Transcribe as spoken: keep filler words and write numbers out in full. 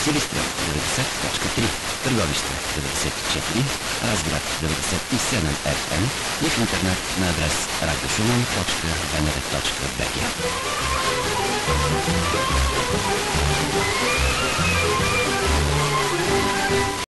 Силистра деветдесет точка три, Търговище деветдесет и четири, Разград деветдесет и седем еф ем и в интернет на адрес радиошуман точка б н р точка б г.